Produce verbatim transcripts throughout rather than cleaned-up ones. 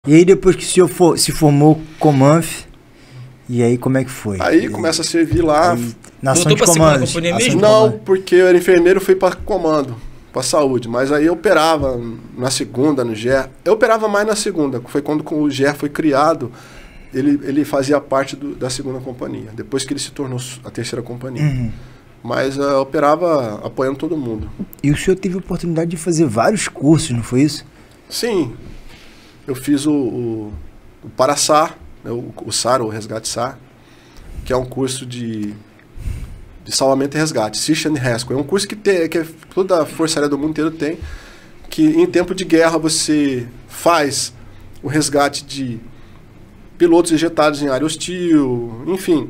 E aí depois que o senhor for, se formou Comanf, e aí como é que foi? Aí começa a servir lá. Aí, na ação Voltou de pra segunda comandos. companhia ação mesmo? de Não, comando. porque eu era enfermeiro, fui para comando, para saúde. Mas aí eu operava na segunda, no G E R. Eu operava mais na segunda. Foi quando o G E R foi criado, ele, ele fazia parte do, da segunda companhia. Depois que ele se tornou a terceira companhia. Uhum. Mas uh, eu operava apoiando todo mundo. E o senhor teve a oportunidade de fazer vários cursos, não foi isso? Sim, eu fiz o, o, o Paraçar, né, o, o S A R, o Resgate S A R, que é um curso de, de salvamento e resgate, Search and Rescue. É um curso que, tem, que toda a Força Aérea do mundo inteiro tem, que em tempo de guerra você faz o resgate de pilotos ejetados em área hostil, enfim.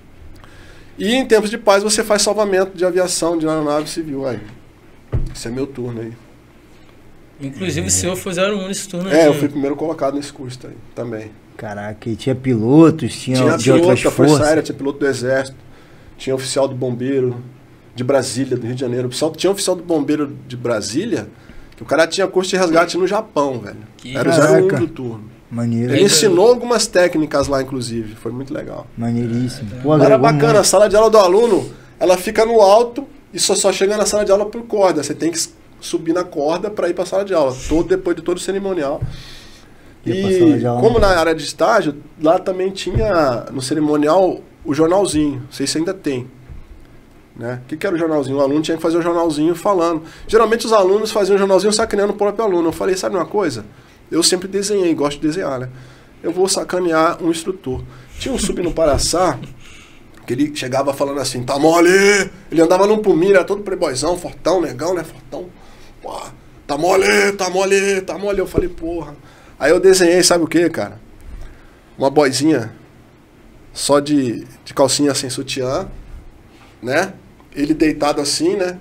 E em tempos de paz você faz salvamento de aviação, de aeronave civil. Aí, esse é meu turno aí. Inclusive o senhor foi zero um nesse turno. É, aqui, eu né? fui primeiro colocado nesse curso aí, também. Caraca, e tinha pilotos, tinha, Tinha de piloto outras da Força forças. Aérea, tinha piloto do Exército, tinha oficial do Bombeiro de Brasília, do Rio de Janeiro. Oficial, tinha oficial do Bombeiro de Brasília, que o cara tinha curso de resgate no Japão, velho. Que Era o zero um caraca. do turno. Maneiro. Ele ensinou algumas técnicas lá, inclusive. Foi muito legal. Maneiríssimo. Pô, Era agregou bacana, a muito. sala de aula do aluno, ela fica no alto e só, só chega na sala de aula por corda. Você tem que subir na corda para ir para a sala de aula, todo, depois de todo o cerimonial. Ia pra sala E de aula. como na área de estágio, lá também tinha no cerimonial o jornalzinho, não sei se ainda tem. Né? O que, que era o jornalzinho? O aluno tinha que fazer o jornalzinho falando. Geralmente os alunos faziam o jornalzinho sacaneando o próprio aluno. Eu falei, sabe uma coisa? Eu sempre desenhei, gosto de desenhar, né? Eu vou sacanear um instrutor. Tinha um sub no Paraçá, que ele chegava falando assim, tá mole! Ele andava num puminho, era todo playboyzão, fortão, negão, né? Fortão. Pô, tá mole, tá mole, tá mole. Eu falei, porra. Aí eu desenhei, sabe o que, cara? Uma boizinha só de, de calcinha sem sutiã, né? Ele deitado assim, né?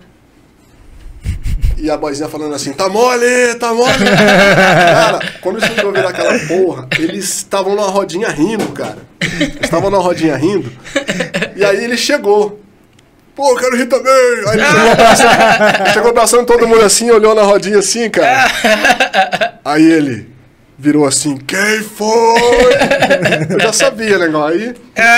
E a boizinha falando assim, tá mole, tá mole. Cara, quando eles foram ver aquela porra, eles estavam numa rodinha rindo, cara. Eles estavam numa rodinha rindo. E aí ele chegou. Pô, eu quero rir também. Aí ele chegou abraçando, chegou abraçando todo mundo assim, olhou na rodinha assim, cara. Aí ele virou assim, quem foi? Eu já sabia, né? Aí...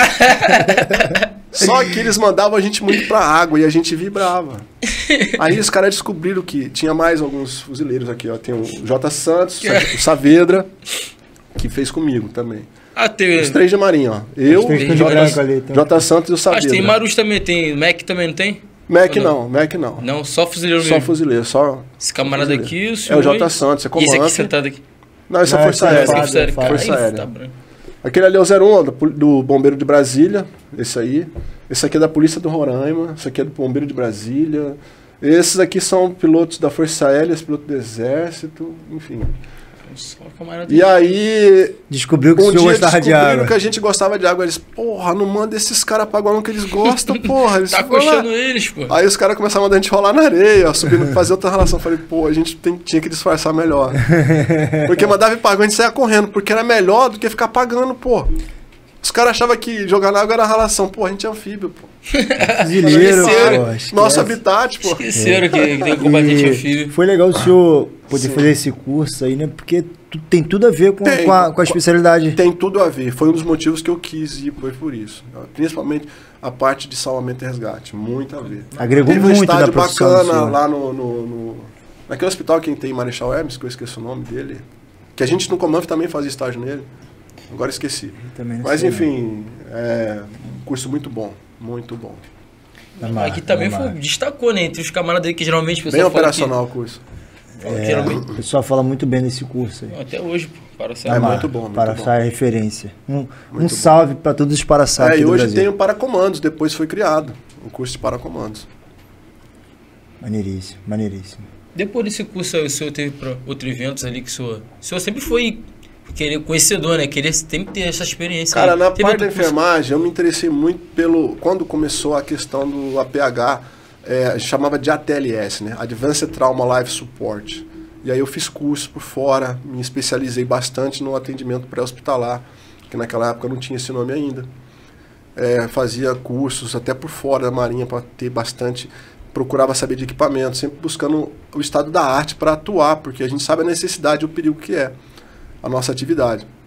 Só que eles mandavam a gente muito pra água e a gente vibrava. Aí os caras descobriram que tinha mais alguns fuzileiros aqui, ó. Tem o J. Santos, o Saavedra, que fez comigo também. Ah, tem. Os três de marinha, ó. Eu, três de J. branco ali, então. J. Santos e o Acho Saavedra. que tem Marus também, tem. Mac também, não tem? Mac Ou não, Mac não. Não, só fuzileiro Só mesmo. fuzileiro, só... Esse camarada fuzileiro. aqui, o senhor. É o J. Santos, é E esse aqui comandante. sentado aqui. Não, essa Não, é Força esse é Aérea. Fábio, Força Aérea, cara. Força Aí, Aérea. tá branco. Aquele ali é o zero um, do, do Bombeiro de Brasília, esse aí. Esse aqui é da Polícia do Roraima, esse aqui é do Bombeiro de Brasília. Esses aqui são pilotos da Força Aérea, pilotos do Exército, enfim. Só o camarada. E aí, Descobriu que o um senhor dia gostava de descobriram água. que a gente gostava de água. Eles, porra, não manda esses caras pra água não, que eles gostam, porra. Eles Tá foram lá. coxando eles, pô. Aí os caras começaram a mandar a gente rolar na areia, subindo, fazer outra relação. Eu falei, pô, a gente tem- tinha que disfarçar melhor. Porque mandava ir pra água, a gente saia correndo, porque era melhor do que ficar pagando, pô. Os caras achavam que jogar na água era relação. Pô, a gente é anfíbio, pô. Fuzileiro, Esqueceram. pô, esquece. Nosso habitat, pô. Esqueceram que, que tem combatente E anfíbio. foi legal o senhor poder Sim. fazer esse curso aí, né? Porque tu- tem tudo a ver com, Tem. com, a, com a especialidade. Tem tudo a ver. Foi um dos motivos que eu quis ir, foi por isso. Principalmente a parte de salvamento e resgate. Muito a ver. Agregou Teve um muito na estádio profissão do bacana senhor. lá no, no, no- naquele hospital que tem em Marechal Hermes, que eu esqueci o nome dele. Que a gente no Comanf também fazia estágio nele. Agora esqueci. Também não Mas sei, enfim, é um curso muito bom. Muito bom. não. Amarra, Aqui também amarra. foi, destacou, né? Entre os camaradas aí que geralmente o Bem pessoal fala operacional o curso. Que, fala que É, geralmente, o pessoal fala muito bem desse curso aí. até hoje, pô. Para É Amarra, muito bom, muito Paraçá é referência. Um, um Muito bom. salve para todos os Paraçá É, aqui e do hoje Brasil. tem o Paracomandos, depois foi criado. O curso de Paracomandos. Maneiríssimo, maneiríssimo. Depois desse curso aí, o senhor teve pra outros eventos ali que o senhor... O senhor sempre foi querer, conhecedor, né? Queria sempre ter essa experiência. Cara, aí. na Teve parte da outro curso? enfermagem, eu me interessei muito pelo... Quando começou a questão do A P H, é, a gente chamava de A T L S, né? Advanced Trauma Life Support. E aí eu fiz curso por fora, me especializei bastante no atendimento pré-hospitalar, que naquela época não tinha esse nome ainda. É, fazia cursos até por fora da Marinha para ter bastante... Procurava saber de equipamento, sempre buscando o estado da arte para atuar, porque a gente sabe a necessidade e o perigo que é. a nossa atividade.